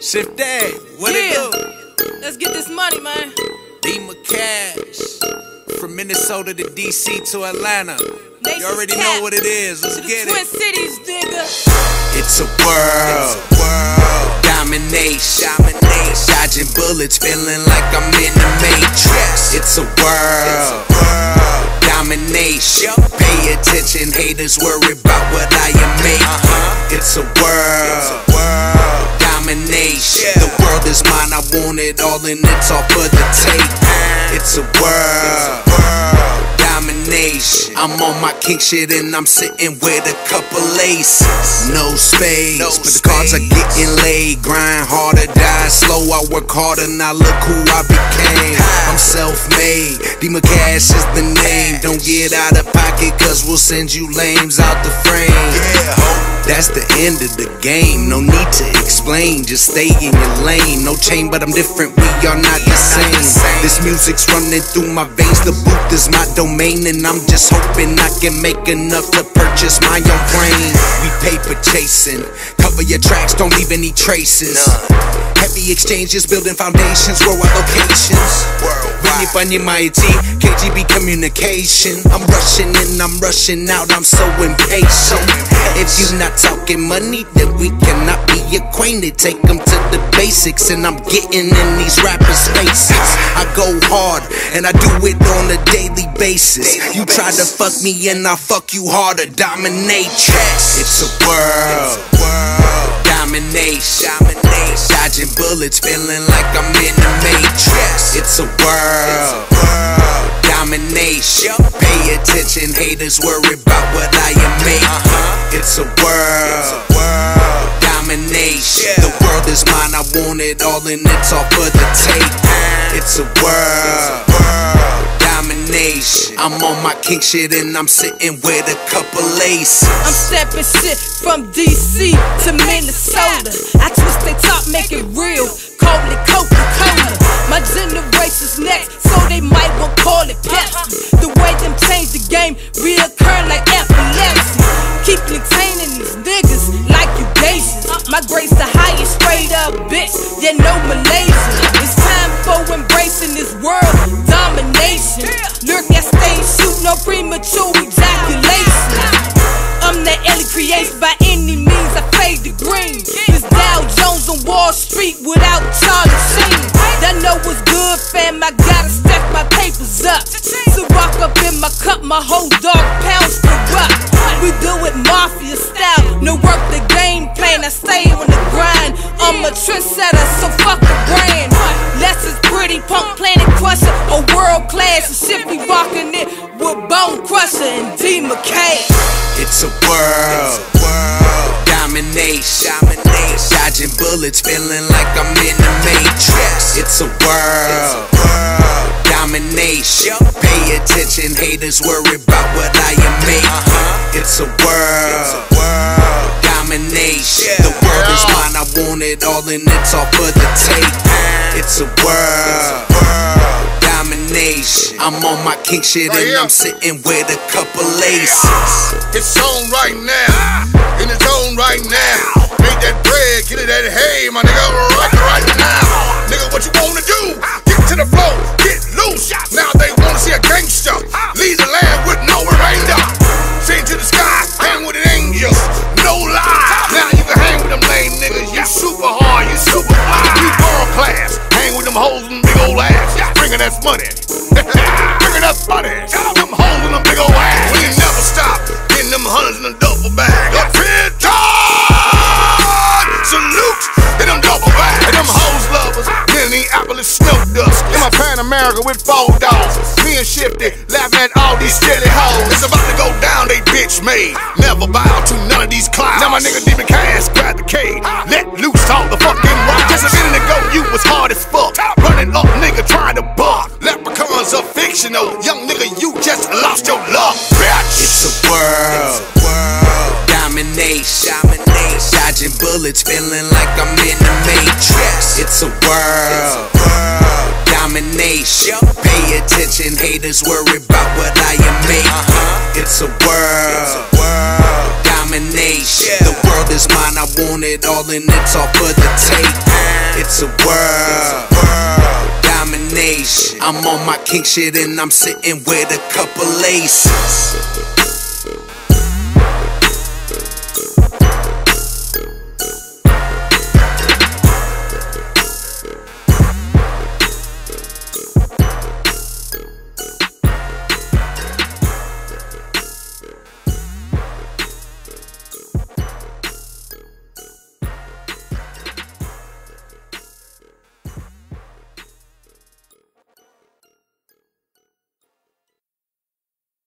Shift that, what it do? Let's get this money, man. Dima Cash. From Minnesota to DC to Atlanta. Nation's You already cap know what it is, let's to the get Twin it. Cities, nigga. It's a world, domination. Dodging bullets, feeling like I'm in the Matrix. It's a world, domination. Pay attention, haters worry about what I am making. It's a world, domination. The world is mine, I want it all and it's all for the take. It's a world, domination. I'm on my king shit and I'm sitting with a couple aces. No space, but the cards are getting laid. Grind harder, die slow, I work harder, now look who I became. I'm self-made, Dima Cash is the name. Don't get out of pocket cause we'll send you lames out the frame. That's the end of the game, no need to explain, just stay in your lane. No chain but I'm different, we are not the same. This music's running through my veins, the booth is my domain. And I'm just hoping I can make enough to purchase my own brain. We paper chasing, cover your tracks, don't leave any traces. Heavy exchanges, building foundations, worldwide locations. Bunny mighty, KGB communication. I'm rushing in, I'm rushing out, I'm so impatient. If you not talking money, then we cannot be acquainted. Take them to the basics, and I'm getting in these rappers' faces. I go hard, and I do it on a daily basis. You try to fuck me, and I'll fuck you harder. Dominatrix. It's a world, domination. Dodging bullets, feeling like I'm in the Matrix. It's a world, domination. Pay attention, haters worry about what I am making. It's a world, domination. The world is mine, I want it all and it's all for the take. It's a world, domination. I'm on my king shit and I'm sitting with a couple aces. I'm stepping shit from DC to Minnesota. I twist they top, make it real, call it Coca-Cola. My generation's next, so they might well call it Pepsi. The way them change the game, reoccur like epilepsy. Keep containing these niggas like you gaseous. My grace the highest, straight up bitch, yeah no Malaysia. It's time for embracing this world domination. Lurk at stage, shoot no premature ejaculation. I'm that Ellie creation by any means, I fade the green. This Dow Jones on Wall Street without Charlie Sheen. That know what's good, fam, I gotta stack my papers up. So rock up in my cup, my whole dog pounds corrupt. We do it mafia style, no work the game plan, I stay on the grind. I'm a trendsetter, so fuck the brand. Less is pretty, punk planet crusher, or world class. And shit we rockin' it with Bone Crusher and Dima Cash. It's a world, domination. Dodging bullets, feeling like I'm in the Matrix. It's a world, domination. Pay attention, haters worry about what I am making. It's a world, domination. The world is mine, I want it all and it's all for the take. It's a world, domination. I'm on my king shit and I'm sitting with a couple aces. It's on right now, in the zone right now. Make that bread, get it that hay, my nigga, right now. Nigga, what you wanna do? Get to the floor, get loose. Now they wanna see a gangster leave the land with no remainder. Sing to the sky, hang with the angels, no lie. Now you can hang with them lame niggas, you super hard, you super fly. You world class, hang with them hoes and big old ass. Bringing us money, bringing us money. Them hoes and them big old ass. We never stop, getting them hundreds in a duffel bag. Up here, salute in them double bags. And them hoes lovers, Minneapolis snow dust. In my Pan America with 4 dogs. Me and Shifty laughing at all these silly hoes. It's about to go down, they bitch made. Never bow to none of these clowns. Now my nigga Dima Cash grab the K. Let loose all the fucking rock. Just a minute ago, you was hard as fuck. Running up, nigga, trying to buck. Leprechauns are fictional. Young nigga, you just lost your luck, bitch. It's a world, domination. Dodging bullets, feeling like I'm in the Matrix. It's a world, domination. Pay attention, haters worry about what I am making. It's a world, domination. domination. The world is mine, I want it all, and it's all for the take. It's a world domination. I'm on my king shit and I'm sitting with a couple aces.